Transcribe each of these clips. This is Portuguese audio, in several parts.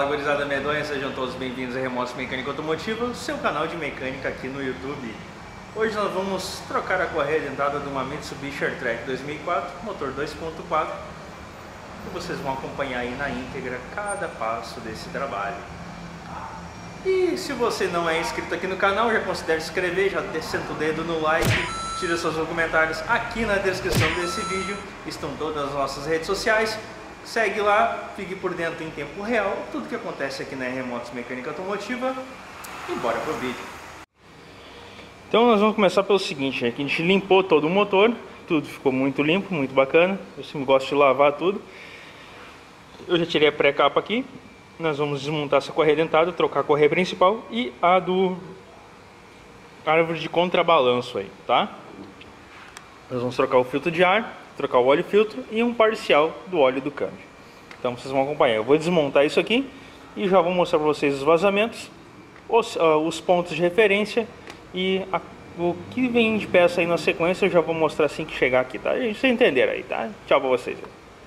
gurizada medonha, sejam todos bem-vindos a Remotos Mecânica Automotiva, seu canal de mecânica aqui no YouTube. Hoje nós vamos trocar a correia dentada de uma Mitsubishi Airtrack 2004, motor 2.4, e vocês vão acompanhar aí na íntegra cada passo desse trabalho. E se você não é inscrito aqui no canal, já considere se inscrever, já senta o dedo no like, tira seus comentários. Aqui na descrição desse vídeo estão todas as nossas redes sociais. Segue lá, fique por dentro em tempo real, tudo que acontece aqui na Remotos Mecânica Automotiva. E bora pro vídeo. Então nós vamos começar pelo seguinte, aqui a gente limpou todo o motor, tudo ficou muito limpo, muito bacana. Eu sempre gosto de lavar tudo. Eu já tirei a pré-capa aqui. Nós vamos desmontar essa correia dentada, trocar a correia principal e a do árvore de contrabalanço aí, tá? Nós vamos trocar o filtro de ar, trocar o óleo filtro e um parcial do óleo do câmbio. Então vocês vão acompanhar. Eu vou desmontar isso aqui e já vou mostrar para vocês os vazamentos, os pontos de referência e o que vem de peça aí na sequência. Eu já vou mostrar assim que chegar aqui, tá? Vocês entenderam aí, tá? Tchau para vocês.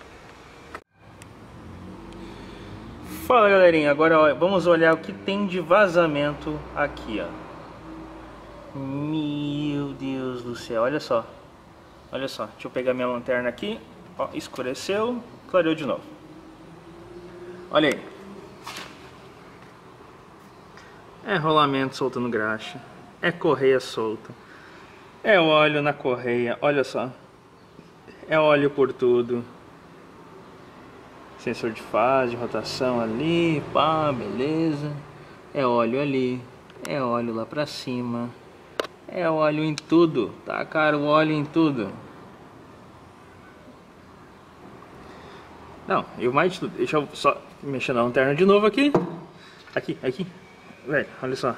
Fala galerinha, agora ó, vamos olhar o que tem de vazamento aqui, ó. Meu Deus do céu, olha só. Olha só, deixa eu pegar minha lanterna aqui. Ó, escureceu, clareou de novo. Olha aí. É rolamento soltando graxa. É correia solta. É óleo na correia, olha só. É óleo por tudo. Sensor de fase, de rotação ali, pá, beleza. É óleo ali. É óleo lá pra cima. É óleo em tudo, tá caro, óleo em tudo. Não, eu mais de tudo. Deixa eu só mexer na lanterna de novo aqui. Aqui. Velho, olha só.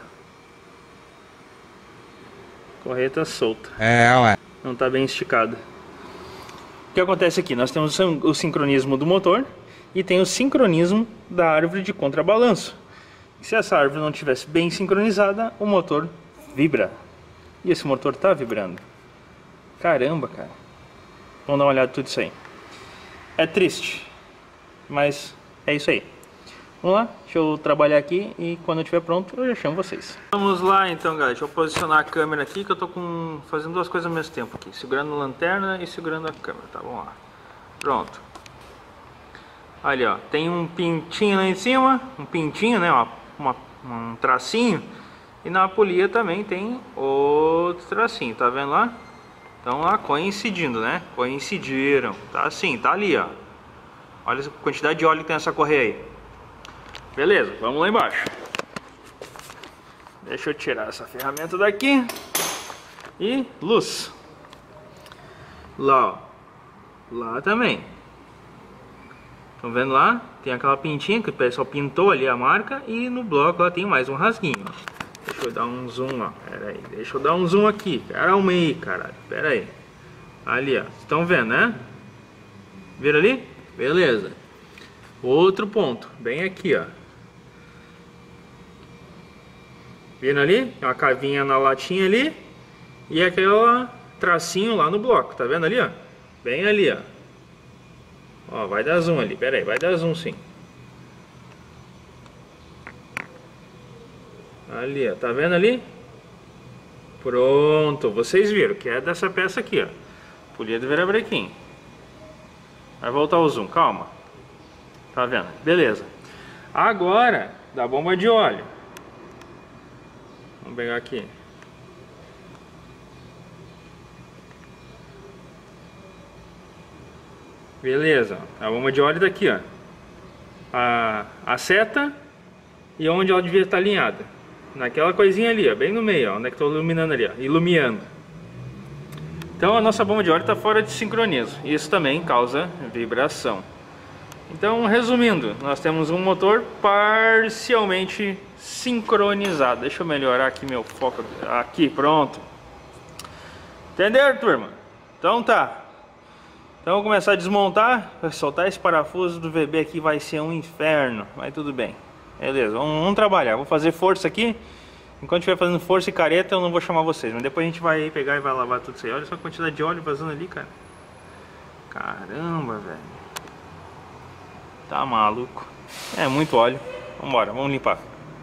Correia tá solta. Ué. Não tá bem esticada. O que acontece aqui? Nós temos o sincronismo do motor e tem o sincronismo da árvore de contrabalanço. Se essa árvore não estivesse bem sincronizada, o motor vibra. E esse motor tá vibrando. Caramba, cara. Vamos dar uma olhada em tudo isso aí. É triste, mas é isso aí. Vamos lá, deixa eu trabalhar aqui e quando eu estiver pronto eu já chamo vocês. Vamos lá então, galera. Deixa eu posicionar a câmera aqui que eu tô fazendo duas coisas ao mesmo tempo aqui. Segurando a lanterna e segurando a câmera, tá? Vamos lá. Pronto. Ali, ó. Tem um pintinho lá em cima. Um pintinho, né? Um tracinho. E na polia também tem outro tracinho, tá vendo lá? Então lá coincidindo, né? Coincidiram. Tá assim, tá ali, ó. Olha a quantidade de óleo que tem nessa correia aí. Beleza, vamos lá embaixo. Deixa eu tirar essa ferramenta daqui. E luz. Lá, ó. Lá também. Estão vendo lá? Tem aquela pintinha que o pessoal pintou ali a marca. E no bloco lá tem mais um rasguinho, ó. Deixa eu dar um zoom, ó. Pera aí, deixa eu dar um zoom aqui. Calma aí, caralho. Pera aí. Ali, ó. Estão vendo, né? Viram ali? Beleza. Outro ponto. Bem aqui, ó. Viram ali? Tem uma cavinha na latinha ali. E aquele tracinho lá no bloco. Tá vendo ali, ó? Bem ali, ó. Ó, vai dar zoom ali. Pera aí, vai dar zoom sim. Ali, ó, tá vendo ali? Pronto, vocês viram que é dessa peça aqui, ó. Polia do virabrequim. Vai voltar o zoom, calma. Tá vendo? Beleza. Agora, da bomba de óleo. Vamos pegar aqui. Beleza, a bomba de óleo daqui, ó. A seta e onde ela devia estar alinhada. Naquela coisinha ali, ó, bem no meio, ó, onde é que estou iluminando ali, ó, iluminando. Então a nossa bomba de óleo está fora de sincronismo. Isso também causa vibração. Então, resumindo, nós temos um motor parcialmente sincronizado. Deixa eu melhorar aqui meu foco. Aqui, pronto. Entenderam, turma? Então tá. Então vou começar a desmontar. Soltar esse parafuso do VB aqui vai ser um inferno. Mas tudo bem. Beleza, vamos trabalhar. Vou fazer força aqui. Enquanto estiver fazendo força e careta eu não vou chamar vocês. Mas depois a gente vai pegar e vai lavar tudo isso aí. Olha só a quantidade de óleo vazando ali, cara. Caramba, velho. Tá maluco. É muito óleo. Vambora, vamos limpar.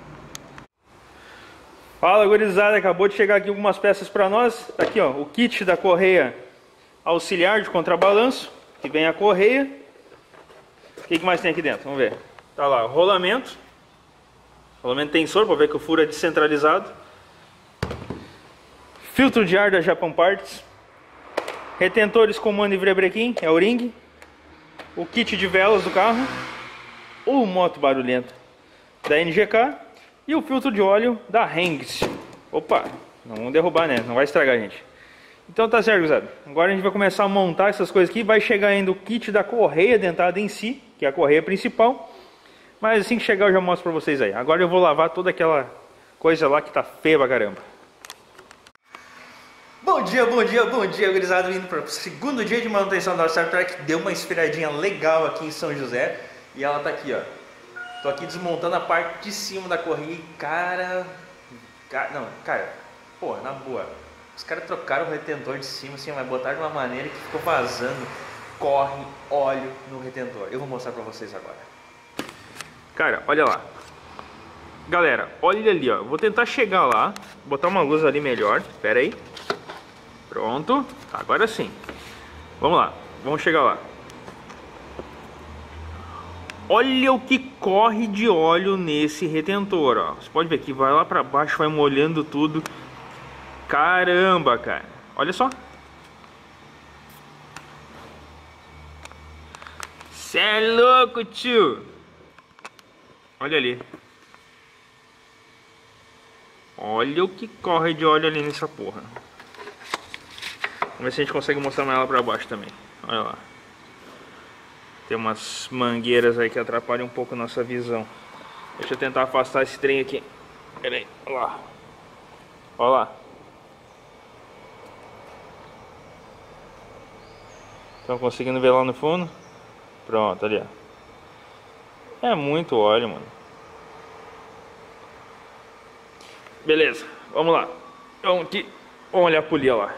Fala, gurizada, acabou de chegar aqui algumas peças para nós. Tá aqui, ó, o kit da correia auxiliar de contrabalanço, que vem a correia. O que mais tem aqui dentro? Vamos ver. Tá lá, rolamento tensor, para ver que o furo é descentralizado. Filtro de ar da Japan Parts. Retentores comando e virabrequim, é o ring. O kit de velas do carro. O moto barulhento da NGK. E o filtro de óleo da Hengst. Opa, não vamos derrubar, né? Não vai estragar, gente. Então tá certo, gurizada. Agora a gente vai começar a montar essas coisas aqui. Vai chegar ainda o kit da correia dentada em si, que é a correia principal. Mas assim que chegar eu já mostro pra vocês aí. Agora eu vou lavar toda aquela coisa lá que tá feia pra caramba. Bom dia, gurizada. Vindo para o segundo dia de manutenção da Star Trek. Deu uma esfriadinha legal aqui em São José. E ela tá aqui, ó. Tô aqui desmontando a parte de cima da correia e cara, pô, na boa. Os caras trocaram o retentor de cima, assim, mas botaram de uma maneira que ficou vazando. Corre óleo no retentor. Eu vou mostrar pra vocês agora. Cara, olha lá. Galera, olha ali, ó. Vou tentar chegar lá. Botar uma luz ali melhor. Pera aí. Pronto. Agora sim. Vamos lá. Vamos chegar lá. Olha o que corre de óleo nesse retentor, ó. Você pode ver que vai lá pra baixo, vai molhando tudo. Caramba, cara. Olha só. Cê é louco, tio. Olha ali. Olha o que corre de óleo ali nessa porra. Vamos ver se a gente consegue mostrar mais lá pra baixo também. Olha lá. Tem umas mangueiras aí que atrapalham um pouco a nossa visão. Deixa eu tentar afastar esse trem aqui. Pera aí, olha lá. Olha lá. Estão conseguindo ver lá no fundo? Pronto, ali, ó. É muito óleo, mano. Beleza, vamos lá. Vamos aqui. Vamos olhar a polia lá.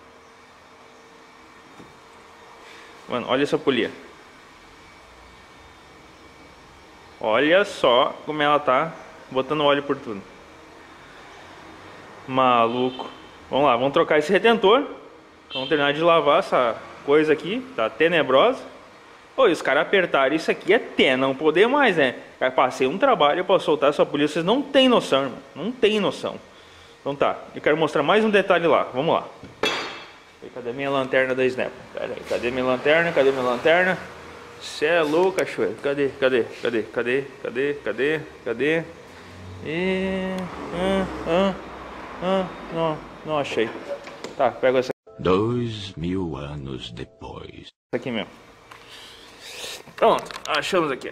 Mano, olha essa polia. Olha só como ela tá botando óleo por tudo. Maluco. Vamos lá, vamos trocar esse retentor. Vamos terminar de lavar essa coisa aqui. Tá tenebrosa. Oi, os caras apertaram isso aqui até não poder mais, né? Eu passei um trabalho pra soltar essa polia. Vocês não tem noção, irmão. Não tem noção. Então tá, eu quero mostrar mais um detalhe lá. Vamos lá. Cadê minha lanterna da Snap? Pera aí, cadê minha lanterna? Cadê minha lanterna? Cê é louco, cachoeiro. Cadê? Não achei. Tá, pega essa. 2000 anos depois. Essa aqui mesmo. Pronto, achamos aqui.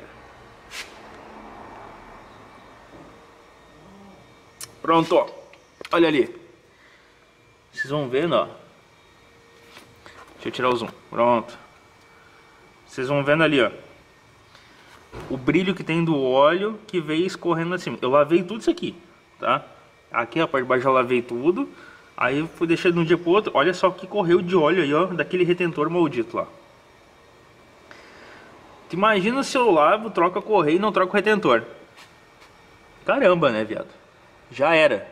Pronto, ó. Olha ali. Vocês vão vendo, ó. Deixa eu tirar o zoom. Pronto. Vocês vão vendo ali, ó. O brilho que tem do óleo que veio escorrendo assim. Eu lavei tudo isso aqui, tá? Aqui a parte de baixo eu lavei tudo. Aí eu fui deixando de um dia pro outro. Olha só o que correu de óleo aí, ó. Daquele retentor maldito lá. Tu imagina se eu lavo, troco a correia e não troco o retentor. Caramba, né, viado? Já era.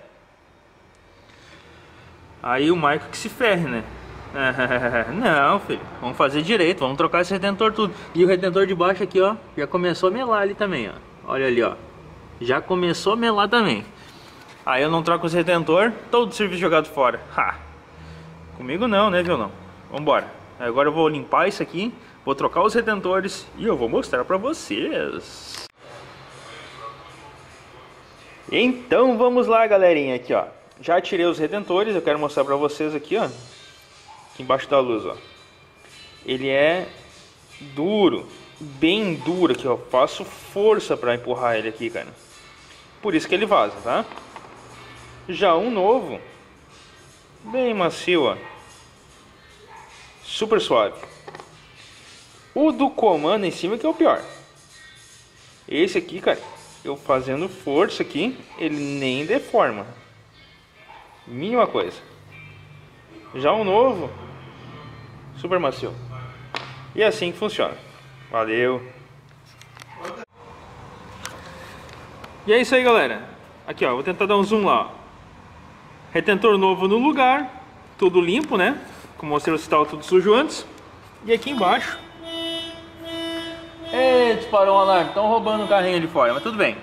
Aí o Michael que se ferre, né? Não, filho, vamos fazer direito, vamos trocar esse retentor tudo. E o retentor de baixo aqui, ó, já começou a melar ali também, ó. Olha ali, ó. Já começou a melar também. Aí eu não troco os retentor, todo o serviço jogado fora. Ha! Comigo não, né, violão? Vambora. Agora eu vou limpar isso aqui, vou trocar os retentores e eu vou mostrar pra vocês. Então vamos lá, galerinha, aqui, ó. Já tirei os retentores, eu quero mostrar pra vocês aqui, ó. Aqui embaixo da luz, ó. Ele é duro, bem duro aqui, ó. Faço força pra empurrar ele aqui, cara. Por isso que ele vaza, tá? Já um novo, bem macio, ó. Super suave. O do comando em cima que é o pior. Esse aqui, cara, eu fazendo força aqui, ele nem deforma. Mínima coisa. Já o novo, super macio. E é assim que funciona. Valeu. E é isso aí, galera. Aqui, ó, vou tentar dar um zoom lá, ó. Retentor novo no lugar, tudo limpo, né? Como mostrei, se estava tudo sujo antes. E aqui embaixo... disparou um alarme, estão roubando o carrinho ali fora, mas tudo bem.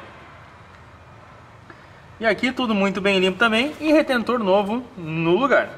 E aqui tudo muito bem limpo também. E retentor novo no lugar.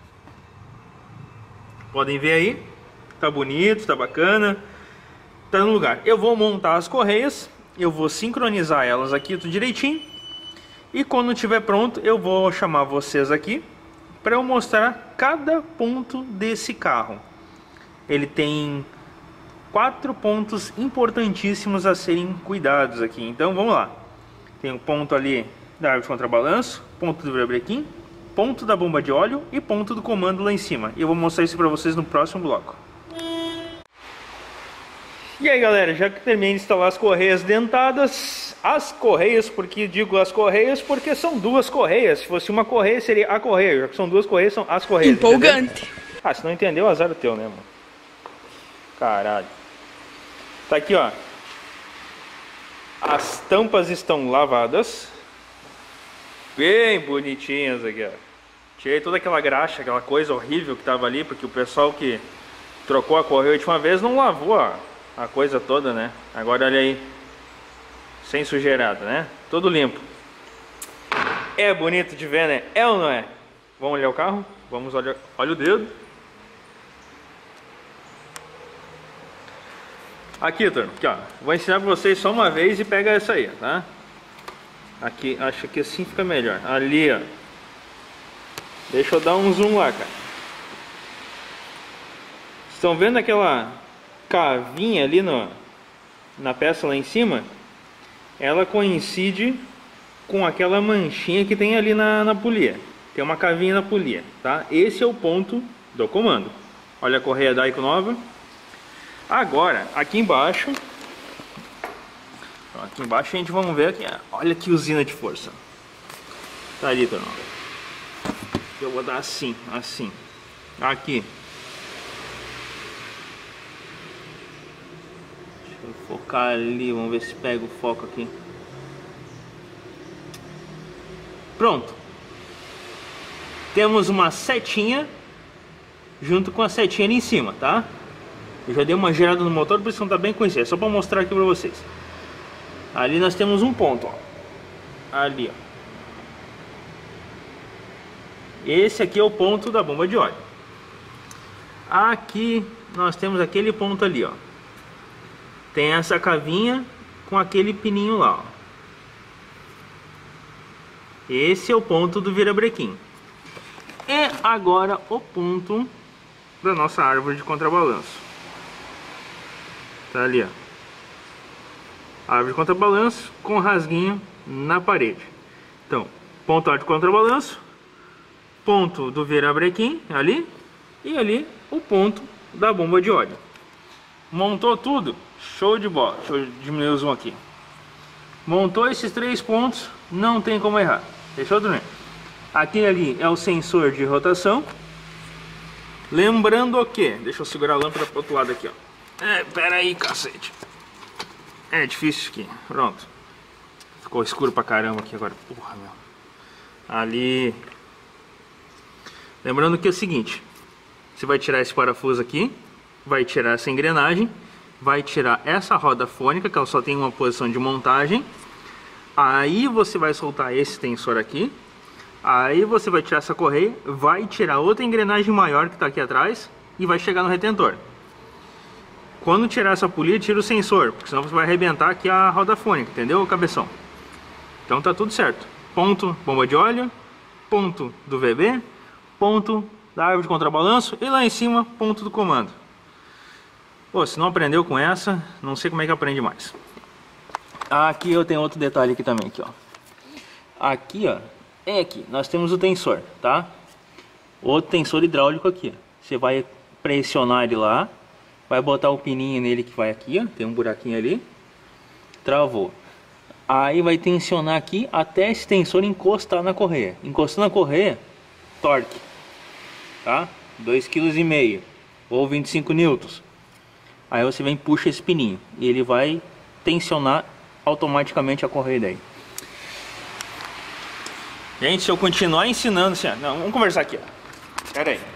Podem ver aí, tá bonito, tá bacana, tá no lugar. Eu vou montar as correias, eu vou sincronizar elas aqui tudo direitinho. E quando estiver pronto, eu vou chamar vocês aqui para eu mostrar cada ponto desse carro. Ele tem 4 pontos importantíssimos a serem cuidados aqui. Então vamos lá. Tem o ponto ali da árvore de contrabalanço, ponto do virabrequim, ponto da bomba de óleo e ponto do comando lá em cima. E eu vou mostrar isso para vocês no próximo bloco. E aí, galera, já que terminei de instalar as correias dentadas, as correias, porque digo as correias porque são duas correias. Se fosse uma correia seria a correia, já que são duas correias, são as correias. Empolgante. Entendeu? Ah, se não entendeu, azar o teu, né, mano? Caralho. Tá aqui, ó. As tampas estão lavadas. Bem bonitinhas aqui, ó. Tirei toda aquela graxa, aquela coisa horrível que tava ali, porque o pessoal que trocou a correia a última vez não lavou a coisa toda, né? Agora olha aí. Sem sujeirada, né? Tudo limpo. É bonito de ver, né? É ou não é? Vamos olhar o carro? Vamos olhar. Olha o dedo. Aqui, turma, aqui, ó. Vou ensinar pra vocês só uma vez e pega essa aí, tá? Aqui, acho que assim fica melhor. Ali, ó. Deixa eu dar um zoom lá, cara. Estão vendo aquela cavinha ali na peça lá em cima? Ela coincide com aquela manchinha que tem ali na polia. Tem uma cavinha na polia, tá? Esse é o ponto do comando. Olha a correia Daico nova. Agora, aqui embaixo a gente vamos ver aqui. Olha que usina de força. Tá ali, turma. Eu vou dar assim, assim. Aqui. Deixa eu focar ali, vamos ver se pega o foco aqui. Pronto. Temos uma setinha junto com a setinha ali em cima, tá? Eu já dei uma gerada no motor, por isso não tá bem conhecido. É só para mostrar aqui para vocês. Ali nós temos um ponto, ó. Ali, ó. Esse aqui é o ponto da bomba de óleo. Aqui nós temos aquele ponto ali, ó. Tem essa cavinha com aquele pininho lá, ó. Esse é o ponto do virabrequim. E agora o ponto da nossa árvore de contrabalanço. Tá ali, ó. Árvore de contrabalanço com rasguinho na parede. Então, ponto de contrabalanço, ponto do virabrequim ali e ali o ponto da bomba de óleo. Montou tudo? Show de bola. Deixa eu diminuir o zoom aqui. Montou esses 3 pontos, não tem como errar. Deixa eu dormir. Aquele ali é o sensor de rotação. Lembrando o que? Deixa eu segurar a lâmpada pro outro lado aqui, ó. Pera aí, cacete. É difícil isso aqui. Pronto. Ficou escuro pra caramba aqui agora. Porra, meu. Ali. Lembrando que é o seguinte. Você vai tirar esse parafuso aqui. Vai tirar essa engrenagem. Vai tirar essa roda fônica, que ela só tem uma posição de montagem. Aí você vai soltar esse tensor aqui. Aí você vai tirar essa correia. Vai tirar outra engrenagem maior que tá aqui atrás. E vai chegar no retentor. Quando tirar essa polia, tira o sensor, porque senão você vai arrebentar aqui a roda fônica, entendeu, cabeção? Então tá tudo certo. Ponto bomba de óleo, ponto do VB, ponto da árvore de contrabalanço e lá em cima, ponto do comando. Pô, se não aprendeu com essa, não sei como é que aprende mais. Aqui eu tenho outro detalhe aqui também, aqui, ó. Aqui, ó, aqui, nós temos o tensor, tá? Outro tensor hidráulico aqui, ó. Você vai pressionar ele lá. Vai botar o pininho nele que vai aqui, ó. Tem um buraquinho ali. Travou. Aí vai tensionar aqui até esse tensor encostar na correia. Encostando na correia, torque. Tá? 2,5 kg ou 25 newtons. Aí você vem e puxa esse pininho. E ele vai tensionar automaticamente a correia daí. Gente, se eu continuar ensinando assim, ó, não, vamos conversar aqui, ó. Pera aí.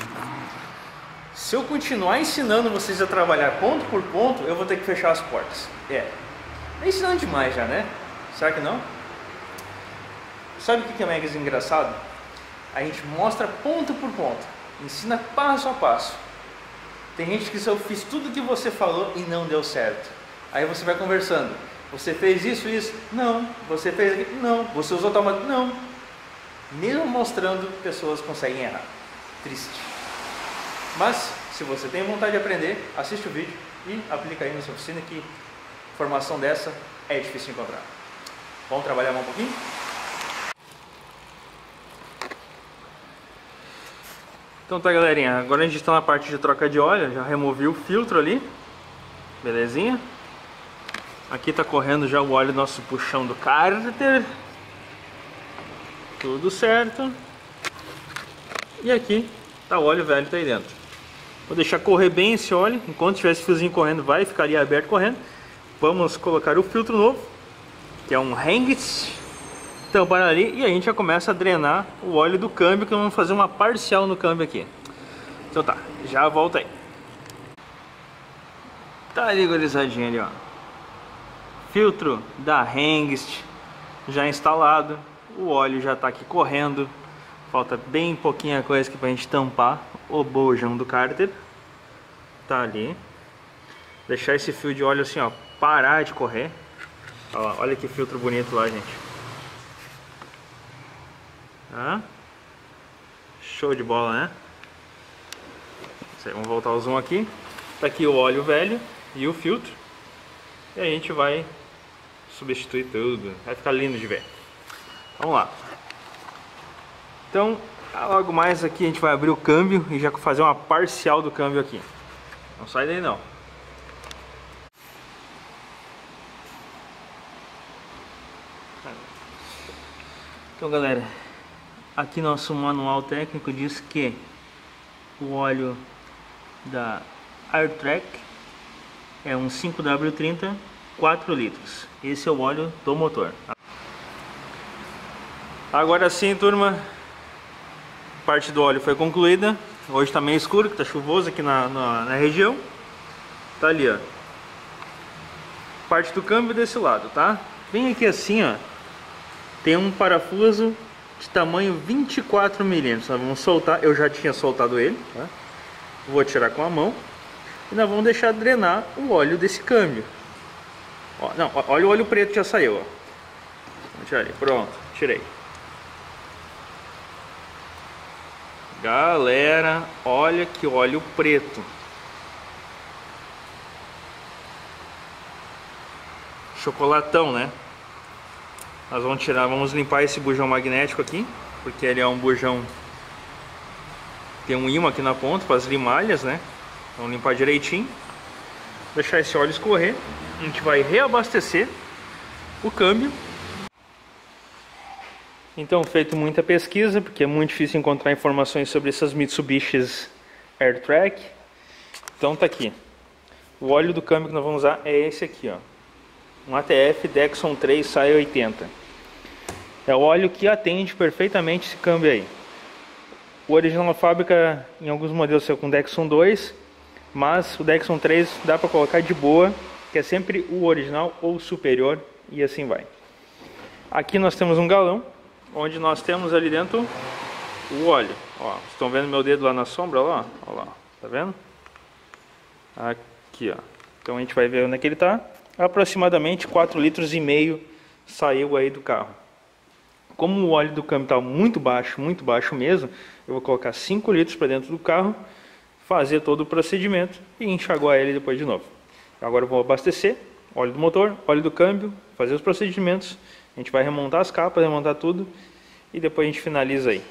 Se eu continuar ensinando vocês a trabalhar ponto por ponto, eu vou ter que fechar as portas. Tá ensinando demais já, né? Será que não? Sabe o que é mega engraçado? A gente mostra ponto por ponto, ensina passo a passo. Tem gente que eu fiz tudo que você falou e não deu certo. Aí você vai conversando. Você fez isso? Não. Você fez aquilo? Não. Você usou tal maneira? Não. Mesmo mostrando, pessoas conseguem errar. Triste. Mas, se você tem vontade de aprender, assiste o vídeo e aplica aí na sua oficina, que formação dessa é difícil de encontrar. Vamos trabalhar mais um pouquinho? Então tá, galerinha, agora a gente está na parte de troca de óleo. Já removi o filtro ali, belezinha. Aqui tá correndo já o óleo do nosso puxão do cárter. Tudo certo. E aqui tá o óleo velho, tá aí dentro. Vou deixar correr bem esse óleo. Enquanto tiver esse fiozinho correndo, vai ficar ali aberto correndo. Vamos colocar o filtro novo, que é um Hengst, tampar ali, e a gente já começa a drenar o óleo do câmbio, que vamos fazer uma parcial no câmbio aqui. Então tá, já volta aí. Tá ali, gurizadinha ali, ó. Filtro da Hengst já instalado. O óleo já tá aqui correndo. Falta bem pouquinha coisa aqui pra gente tampar o bojão do cárter. Tá ali. Deixar esse fio de óleo assim, ó, parar de correr. Olha que filtro bonito lá, gente. Ah, show de bola, né? Vamos voltar o zoom aqui. Tá aqui o óleo velho e o filtro. E a gente vai substituir tudo. Vai ficar lindo de ver. Vamos lá. Então, logo mais aqui a gente vai abrir o câmbio e já fazer uma parcial do câmbio aqui. Não sai daí não. Então, galera, aqui nosso manual técnico diz que o óleo da Airtrack é um 5W30 4 litros. Esse é o óleo do motor. Agora sim, turma, parte do óleo foi concluída. Hoje tá meio escuro, que tá chuvoso aqui na região. Tá ali, ó. Parte do câmbio desse lado, tá? Vem aqui assim, ó. Tem um parafuso de tamanho 24 milímetros. Nós vamos soltar, eu já tinha soltado ele, tá? Vou tirar com a mão. E nós vamos deixar drenar o óleo desse câmbio. Ó, não, olha o óleo preto que já saiu, ó. Vamos tirar ali, pronto, tirei. Galera, olha que óleo preto. Chocolatão, né? Nós vamos tirar, vamos limpar esse bujão magnético aqui, porque ele é um bujão, tem um ímã aqui na ponta para as limalhas, né? Vamos limpar direitinho, deixar esse óleo escorrer. A gente vai reabastecer o câmbio. Então, feito muita pesquisa, porque é muito difícil encontrar informações sobre essas Mitsubishis Airtrack. Então tá aqui. O óleo do câmbio que nós vamos usar é esse aqui, ó. Um ATF Dexon 3 SAE 80. É o óleo que atende perfeitamente esse câmbio aí. O original na fábrica, em alguns modelos, saiu com Dexon 2, mas o Dexon 3 dá para colocar de boa, que é sempre o original ou superior, e assim vai. Aqui nós temos um galão, onde nós temos ali dentro o óleo. Ó, estão vendo meu dedo lá na sombra? Ó, ó lá, tá vendo? Aqui, ó. Então a gente vai ver onde é que ele tá. Aproximadamente 4,5 litros saiu aí do carro. Como o óleo do câmbio está muito baixo mesmo, eu vou colocar 5 litros para dentro do carro, fazer todo o procedimento e enxaguar ele depois de novo. Agora eu vou abastecer óleo do motor, óleo do câmbio, fazer os procedimentos. A gente vai remontar as capas, remontar tudo e depois a gente finaliza aí.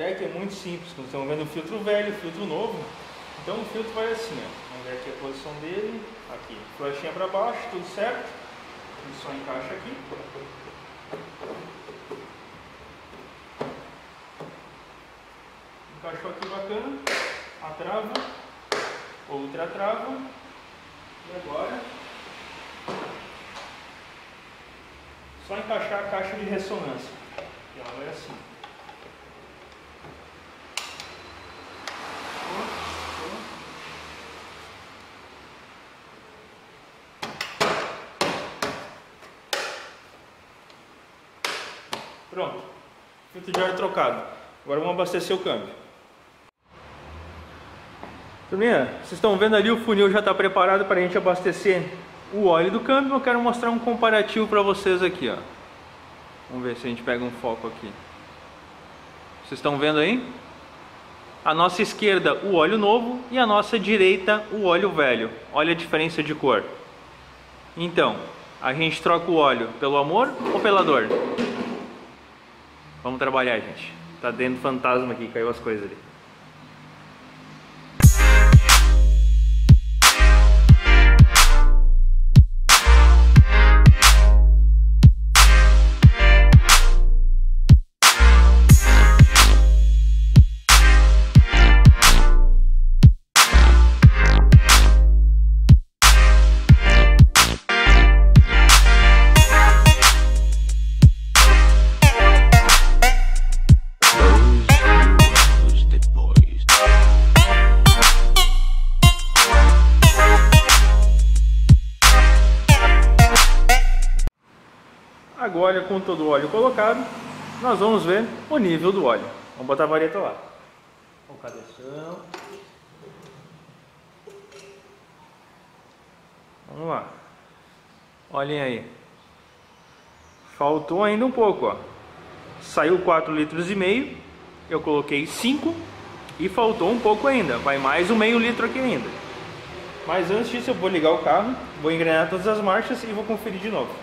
Sharetrack é muito simples, vocês estão vendo o filtro velho, o filtro novo. Então o filtro vai assim, ó. Vamos ver aqui a posição dele, aqui, flechinha para baixo, tudo certo. Ele só encaixa aqui. Encaixou aqui bacana, a trava, outra trava, e agora só encaixar a caixa de ressonância, e ela vai assim. Pronto, filtro de ar trocado. Agora vamos abastecer o câmbio. Turminha, vocês estão vendo ali, o funil já está preparado para a gente abastecer o óleo do câmbio. Eu quero mostrar um comparativo para vocês aqui, ó. Vamos ver se a gente pega um foco aqui. Vocês estão vendo aí? A nossa esquerda o óleo novo e a nossa direita o óleo velho. Olha a diferença de cor. Então, a gente troca o óleo pelo amor ou pela dor? Vamos trabalhar, gente. Tá dentro fantasma aqui, caiu as coisas ali. Agora, com todo o óleo colocado, nós vamos ver o nível do óleo. Vamos botar a vareta lá. Com cabeção. Vamos lá. Olhem aí. Faltou ainda um pouco, ó. Saiu 4,5 litros. Eu coloquei 5 e faltou um pouco ainda. Vai mais um meio litro aqui ainda. Mas antes disso eu vou ligar o carro, vou engrenar todas as marchas e vou conferir de novo.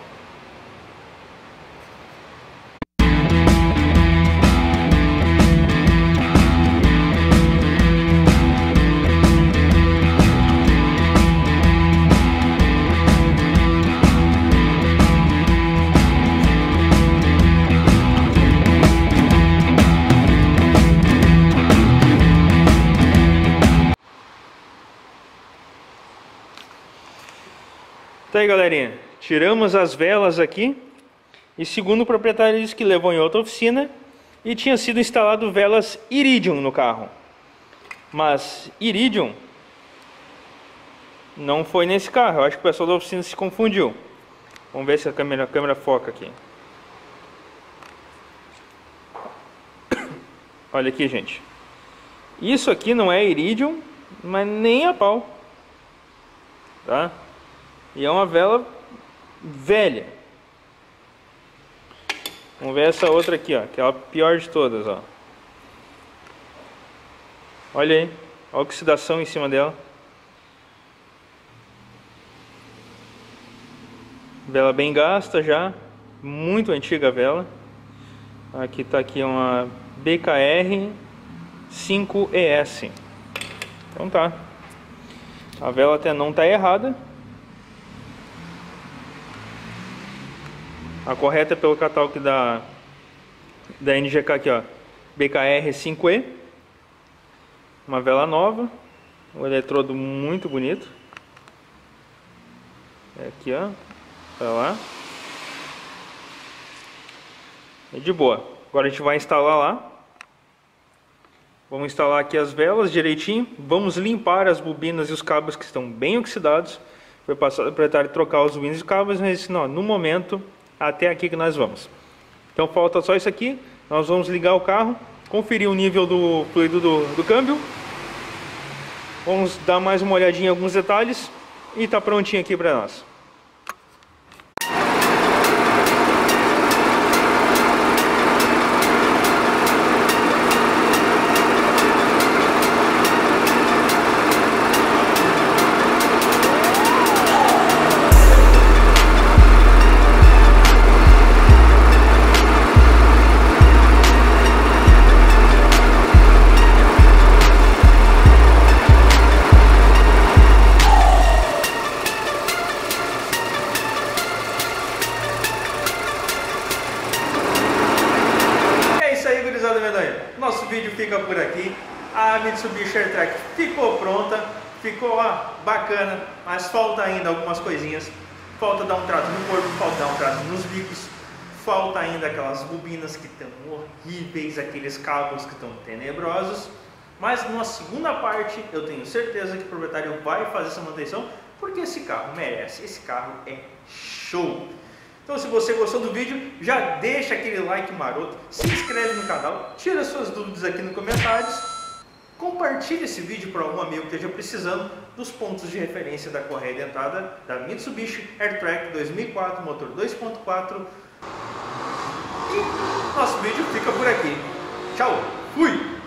Tá aí, galerinha, tiramos as velas aqui e segundo o proprietário disse que levou em outra oficina e tinha sido instalado velas Iridium no carro, mas Iridium não foi nesse carro. Eu acho que o pessoal da oficina se confundiu. Vamos ver se a câmera foca aqui. Olha aqui, gente, isso aqui não é Iridium, mas nem a pau, tá? E é uma vela velha. Vamos ver essa outra aqui, ó, que é a pior de todas, ó. Olha aí, a oxidação em cima dela. Vela bem gasta já, muito antiga a vela. Aqui tá aqui uma BKR 5ES. Então tá. A vela até não tá errada. A correta é pelo catálogo da NGK aqui, ó, BKR 5E, uma vela nova, o eletrodo muito bonito. É aqui, ó, olha lá. É de boa. Agora a gente vai instalar lá. Vamos instalar aqui as velas direitinho. Vamos limpar as bobinas e os cabos que estão bem oxidados. Foi passado ao proprietário trocar os bobinas e cabos, mas não, no momento até aqui que nós vamos. Então falta só isso aqui. Nós vamos ligar o carro, conferir o nível do fluido do câmbio. Vamos dar mais uma olhadinha em alguns detalhes e está prontinho aqui para nós. por aqui. A Mitsubishi AirTrack ficou pronta, ficou bacana, mas falta ainda algumas coisinhas. Falta dar um trato no corpo, falta dar um trato nos bicos, falta ainda aquelas bobinas que estão horríveis, aqueles cabos que estão tenebrosos. Mas numa segunda parte eu tenho certeza que o proprietário vai fazer essa manutenção, porque esse carro merece, esse carro é show. Então se você gostou do vídeo, já deixa aquele like maroto, se inscreve no canal, tira suas dúvidas aqui nos comentários, compartilhe esse vídeo para algum amigo que esteja precisando dos pontos de referência da correia dentada da Mitsubishi AirTrack 2004, motor 2.4. E nosso vídeo fica por aqui. Tchau, fui!